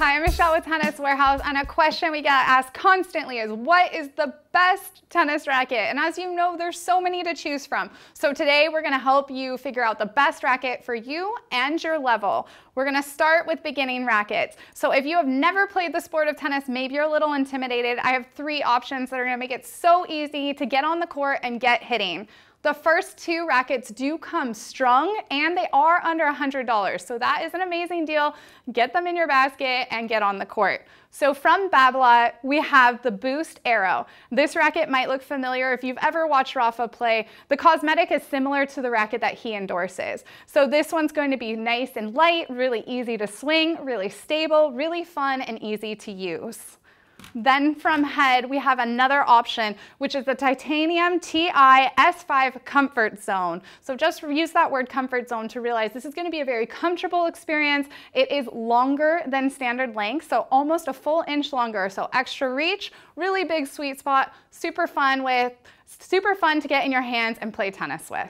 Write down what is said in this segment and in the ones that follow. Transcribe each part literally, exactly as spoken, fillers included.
Hi, I'm Michelle with Tennis Warehouse, and a question we get asked constantly is, what is the best tennis racket? And as you know, there's so many to choose from. So today we're gonna help you figure out the best racket for you and your level. We're gonna start with beginning rackets. So if you have never played the sport of tennis, maybe you're a little intimidated, I have three options that are gonna make it so easy to get on the court and get hitting. The first two rackets do come strung and they are under one hundred dollars. So that is an amazing deal. Get them in your basket and get on the court. So from Babolat, we have the Boost Aero. This racket might look familiar if you've ever watched Rafa play. The cosmetic is similar to the racket that he endorses. So this one's going to be nice and light, really easy to swing, really stable, really fun and easy to use. Then from Head, we have another option, which is the Titanium T I S five Comfort Zone. So just use that word comfort zone to realize this is going to be a very comfortable experience. It is longer than standard length, so almost a full inch longer. So extra reach, really big sweet spot, super fun with, super fun to get in your hands and play tennis with.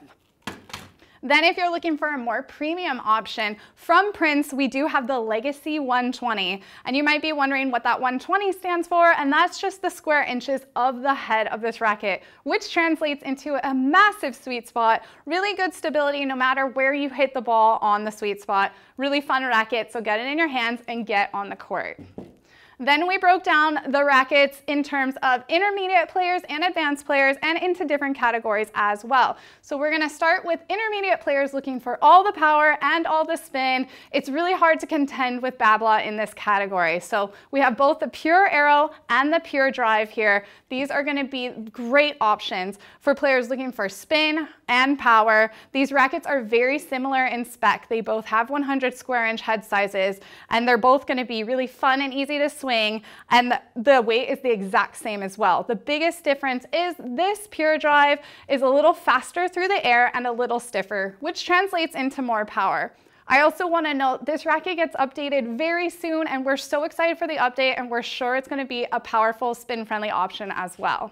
Then if you're looking for a more premium option, from Prince, we do have the Legacy one twenty. And you might be wondering what that one twenty stands for, and that's just the square inches of the head of this racket, which translates into a massive sweet spot, really good stability no matter where you hit the ball on the sweet spot. Really fun racket, so get it in your hands and get on the court. Then we broke down the rackets in terms of intermediate players and advanced players and into different categories as well. So we're gonna start with intermediate players looking for all the power and all the spin. It's really hard to contend with Babolat in this category. So we have both the Pure Aero and the Pure Drive here. These are gonna be great options for players looking for spin and power. These rackets are very similar in spec. They both have one hundred square inch head sizes, and they're both gonna be really fun and easy to swing. And the weight is the exact same as well. The biggest difference is this Pure Drive is a little faster through the air and a little stiffer, which translates into more power. I also want to note this racket gets updated very soon, and we're so excited for the update, and we're sure it's going to be a powerful spin-friendly option as well.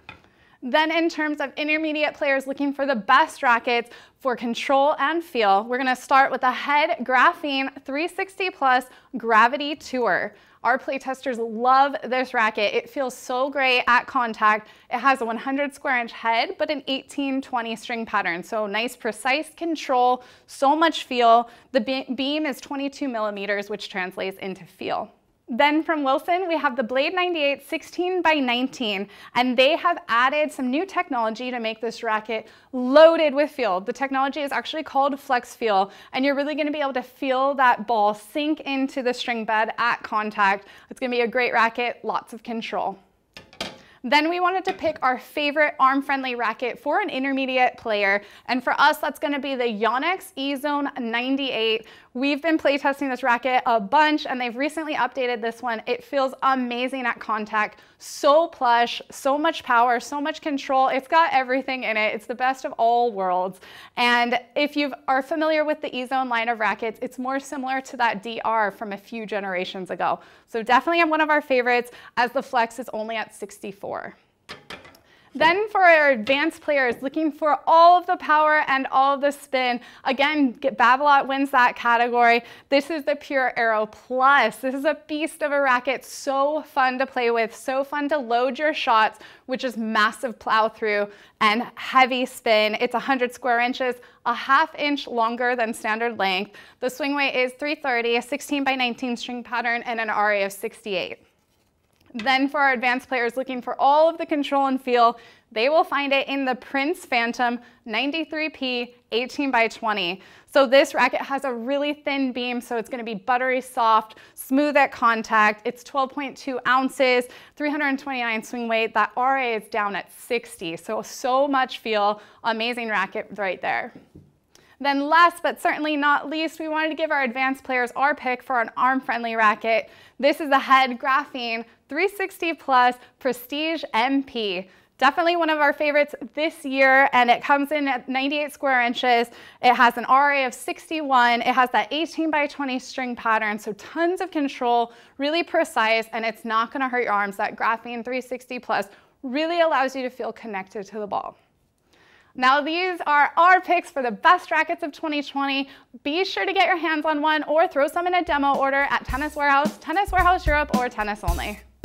Then in terms of intermediate players looking for the best rackets for control and feel, we're going to start with the Head Graphene three sixty plus Gravity Tour. Our playtesters love this racket. It feels so great at contact. It has a one hundred square inch head, but an eighteen twenty string pattern. So nice, precise control, so much feel. The be beam is twenty-two millimeters, which translates into feel. Then from Wilson, we have the Blade ninety-eight sixteen by nineteen, and they have added some new technology to make this racket loaded with feel. The technology is actually called Flex Feel, and you're really going to be able to feel that ball sink into the string bed at contact. It's going to be a great racket, lots of control. Then we wanted to pick our favorite arm-friendly racket for an intermediate player, and for us, that's going to be the Yonex E-Zone ninety-eight. We've been playtesting this racket a bunch, and they've recently updated this one. It feels amazing at contact, so plush, so much power, so much control. It's got everything in it. It's the best of all worlds. And if you are familiar with the E-Zone line of rackets, it's more similar to that D R from a few generations ago. So definitely one of our favorites, as the Flex is only at sixty-four. Then for our advanced players looking for all of the power and all of the spin, again, Babolat wins that category. This is the Pure Aero Plus. This is a beast of a racket, so fun to play with, so fun to load your shots, which is massive plow through and heavy spin. It's one hundred square inches, a half inch longer than standard length. The swing weight is three thirty, a sixteen by nineteen string pattern, and an R A of sixty-eight. Then for our advanced players looking for all of the control and feel, they will find it in the Prince Phantom ninety-three P eighteen by twenty. So this racket has a really thin beam, so it's going to be buttery soft, smooth at contact. It's twelve point two ounces, three hundred twenty-nine swing weight. That R A is down at sixty, so so much feel. Amazing racket right there. Then last but certainly not least, we wanted to give our advanced players our pick for an arm-friendly racket. This is the Head Graphene three sixty plus Prestige M P. Definitely one of our favorites this year, and it comes in at ninety-eight square inches. It has an R A of sixty-one. It has that eighteen by twenty string pattern, so tons of control, really precise, and it's not gonna hurt your arms. That Graphene three sixty plus really allows you to feel connected to the ball. Now these are our picks for the best rackets of twenty twenty. Be sure to get your hands on one or throw some in a demo order at Tennis Warehouse, Tennis Warehouse Europe, or Tennis Only.